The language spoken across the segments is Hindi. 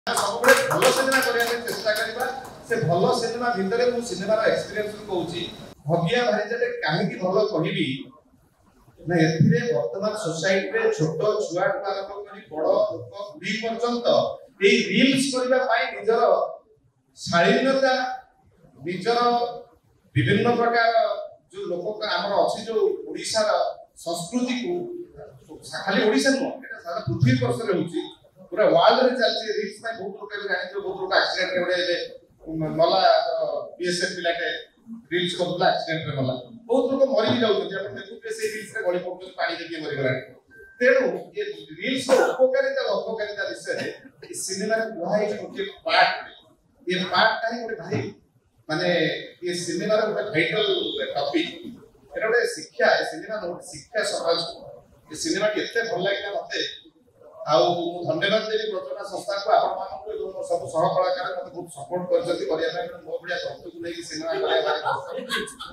सबुबले भल सिनेमा करने चेष्टा करबा से भल सिनेमा भितर मु सिनेमार एक्सपीरियंस रु कहूची भगिया भारी जटे काहेकि भल कहबी ना एथिरे वर्तमान सोसाइटी रे छोट छुआ आरंभ करी बड़ लोक बुढ़ी पर्यंत ए रील्स करबा पाई निजर शालीनता निजर विभिन्न प्रकार जो लोक हमर अछि जो ओडिसा रा संस्कृति को खाली ओडिसा न एटा सारा पृथ्वी पर से होची पूरा वर्ल्ड रे चलची रील्स में बहुत लोग जानि जो बहुत लोग एक्सीडेंट रे ओडे मला बीएसएफ पिलाटे रील्स करला एक्सीडेंट रे मला बहुत लोग मरि जाउछ जे अपन देखु से रील्स रे गळी पडुछ पानी देखि मरि गलानी तेणु ये रील्स उपकारिता विषय रे सिनेमा भाई एक पार्ट ये पार्ट नहीं गोटे भाई माने ये सिनेमा रे गोटे वाइटल टॉपिक एटा गोटे शिक्षा ए सिनेमा गोटे शिक्षा समाज ये सिनेमा केते भल लागला मते आउ धन्यवाद देवी प्रचना संस्था को आपण मानक सब सह कलाकार मते बहुत सपोर्ट करजती करिया ପାଇଁ बहुत बढ़िया वस्तु को लेके सिनेमा करिया भारी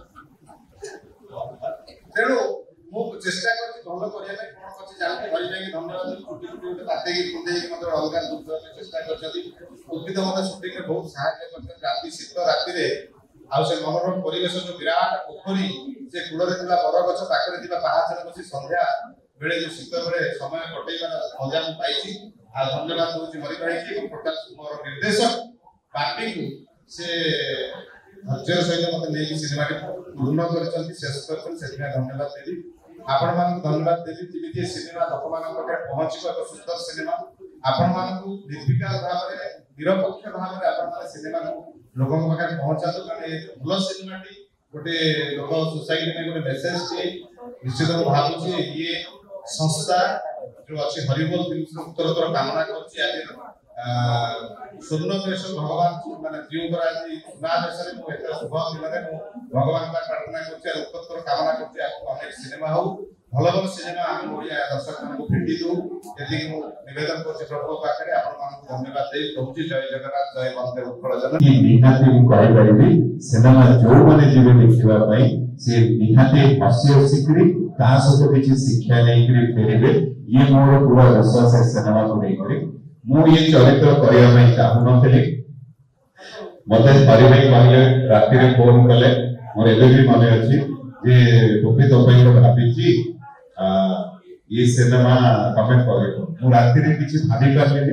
तेणु मु चेष्टा करछि भलो करिया ପାଇଁ कोन करछि जानते भरि नै धन्यवाद छुट्टी छुट्टी बाते की खुदे की मतलब अलगा दूसरा चेष्टा करछथि उद्भिद मते शूटिंग रे बहुत सहायता करछथि राति शीत राति रे आउ से मनोरम परिवेश जो विराट पोखरी से कूड़ रे थिबा बर गछ पाखरे थिबा पहाड़ रे बसी संध्या बेले जो शीत बेले समय कटैबार मजा मु पाइछि आ धन्यवाद होछि मरि भाई की टोटल मोर निर्देशक पार्टी को से धैर्य सहित मते नै सिनेमा के पूर्ण करछथि शेष करछथि सेतिना धन्यवाद देबी आपण मान धन्यवाद देबी जिमिति सिनेमा लोक मान पाखे पहुंचबो एक सुंदर सिनेमा आपण मान को निर्विकार भाव रे निरपेक्ष भाव रे आपण मान सिनेमा को लोगों पाखे पहुंचातो माने भलो सिनेमा टी गोटे लोक सोसाइटी में गोटे मेसेज टी निश्चित भाव छी ये संस्था जो अछि हरिबोल फिल्म उत्तरोत्तर कामना करछि आज स्वर्ण देश भगवान माने जीव पर आज ना देश रे मु एत शुभ दिन रे मु भगवान का प्रार्थना करछि उत्तरोत्तर कामना करछि आपको अनेक सिनेमा हो भलो भलो सिनेमा हम ओडिया दर्शक को भेटी दो यदि मु निवेदन करछि प्रभु पाखरे आपण मान धन्यवाद देई कहछि जय जगन्नाथ जय वंदे उत्कल जन ई निहाती मु कहि परिबी सिनेमा जो माने जीवे देखिबा पई से निहाती हसी हसी ता सहित किसी शिक्षा नहीं फेरबे ये मोर पूरा विश्वास है सिनेमा को लेकर मु ये चरित्र करिया में चाहू नथली मते हरि भाई कहले राति रे फोन कले मोर एबे भी मने अछि जे गोपी तो भाई को भाबीची ये सिनेमा कमेंट करियो मु राति रे किछि भाबी करलेनी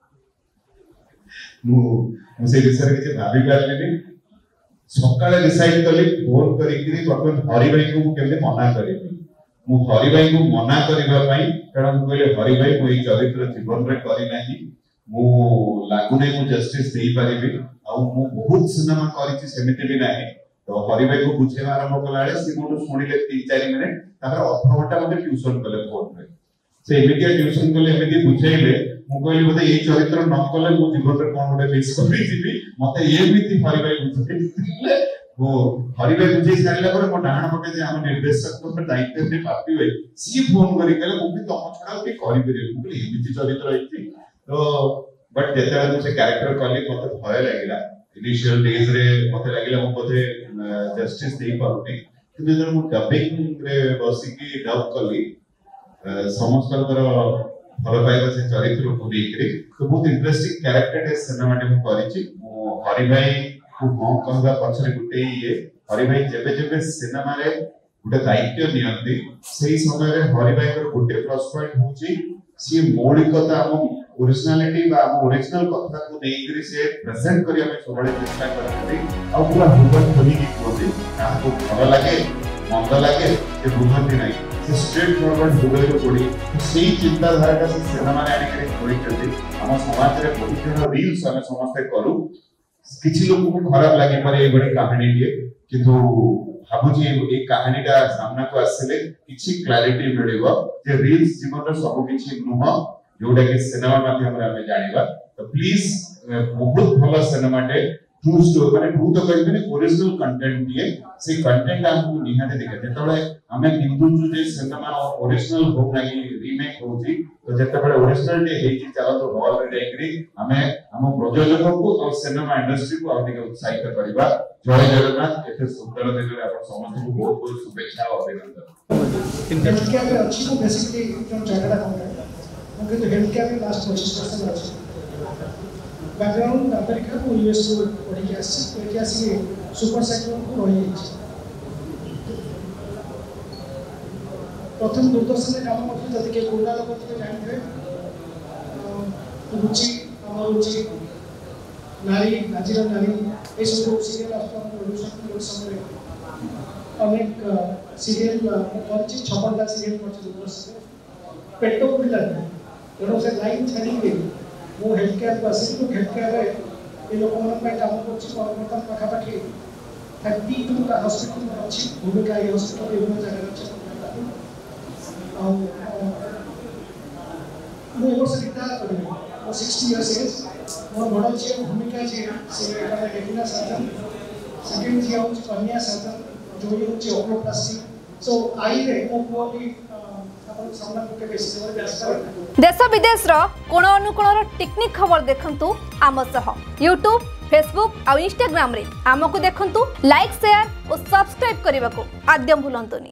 मु से विषय किछि भाबी करलेनी सकाळे डिसाइड कली फोन करिकरी बर्तमान हरि भाई को केले मना करिबी मु हरि भाई को मना करबा पई कारण मु कहले हरि भाई को ई चरित्र जीवन रे करि नाही मु लागु नै मु जस्टिस देई परिबी आ मु बहुत सिनेमा करिछि सेमिति भी नाही तो हरि भाई को बुझेवा आरंभ कलाळे सी मोटू सुनिले 3-4 मिनिट तापर अध घंटा मते ट्यूशन कले फोन रे से इमिडिएट ट्यूशन कले एमिति बुझेइले मु कहली बोले ई चरित्र न कले मु जीवन रे कोन होटे मिस करि जिबी मते एमिति हरि भाई बुझेइले वो हरि भाई बुझे सारिला पर मो डाहण पटे जे हम निर्देशक को दायित्व से पार्टी होई सी फोन करी कहले मु भी तम छडा के करि परिबे मु कहली एमिति चरित्र आइछि तो बट जेते मु से कैरेक्टर कली मते भय लागिला इनिशियल डेज रे मते लागिला मु बोधे जस्टिस देई पारुनी किंतु जब मु डबिंग रे बसी की डब कली समस्त कर भल पाइबा से चरित्र को देखरे तो बहुत इंटरेस्टिंग कैरेक्टर है सिनेमा मु करिछि मु हरि भाई को कहबा पछरे गुटे ये हरि भाई जेबे जेबे सिनेमा रे गुटे दायित्व नियंती सेही समय रे हरि भाई को गुटे प्लस पॉइंट होची सी मौलिकता हम ओरिजिनलिटी बा हम ओरिजिनल कथा को नेइकरी से प्रेजेंट करिया में सबले चेष्टा करथि आ पूरा हुबन बनी की कोते ताको भल लागे मंद लागे जे बुझंती नाही से स्ट्रेट फॉरवर्ड हुबे को पड़ी सेही चिंता धारा का से सिनेमा रे आनी करे कोई करते हम समाज रे बहुत जन रील्स हम समस्त करू किछि लोग को खराब लागे पारे ए बड़ी कहानी लिए किंतु भाबुजी ए कहानीटा सामना को आसले किछि क्लैरिटी मिलिबो जे रील्स जीवन रे सब किछि नुह जोडा के सिनेमा माध्यम रे हमें जानिबा तो प्लीज बहुत भलो सिनेमा टे ट्रू स्टोरी माने भूत कहबे ओरिजिनल कंटेंट दिए से कंटेंट हमको निहाते देखा जेतबे हमें बिंदु जे सिनेमा ओरिजिनल हो नाही रीमेक होची तो जेतबे ओरिजिनल डे हेची चलो तो हॉल रे जाईकरी हमें हम प्रयोजक को और सिनेमा इंडस्ट्री को अधिक उत्साहित करबा जय जगन्नाथ एते सुंदर दिन रे आपण समस्त को बहुत बहुत शुभेच्छा और अभिनंदन हेल्थ केयर रे अछि बेसिकली जो जगड़ा हम के हेल्थ केयर में लास्ट 25% अछि बैकग्राउंड अमेरिका को यूएस को पढ़ी आसी सुपर सेक्टर को रही प्रथम दूरदर्शन काम करते जब कि पुराना लोग जानते रुचि आम रुचि नारी नाजीर नारी ये सब सीरियल प्रोड्यूसन समय अनेक सीरियल कर 56टा सीरियल कर दूरदर्शन पेट पिला तेणु से लाइन छाड़ी वो हेल्थ केयर को आसी हेल्थ केयर ये लोक काम कर पाखापाखि 32 हॉस्पिटल अच्छी भूमिका ये हॉस्पिटल विभिन्न जगह अच्छे मुझे रिटायर कर 60 इयर्स एज मोर बड़ झी भूमिका जी से रेटिना सर्जन सेकेंड झी हूँ कन्या सर्जन जो ये हूँ ओक्लोप्लास्टी सो आई रे मो पुओ भी देश विदेश कोण अनुकोण टेक्निक खबर देखंतु आम सह यूट्यूब फेसबुक और इंस्टाग्राम रे आमको देखंतु लाइक शेयर और सब्सक्राइब करने को आद्यम भूलंतुनी।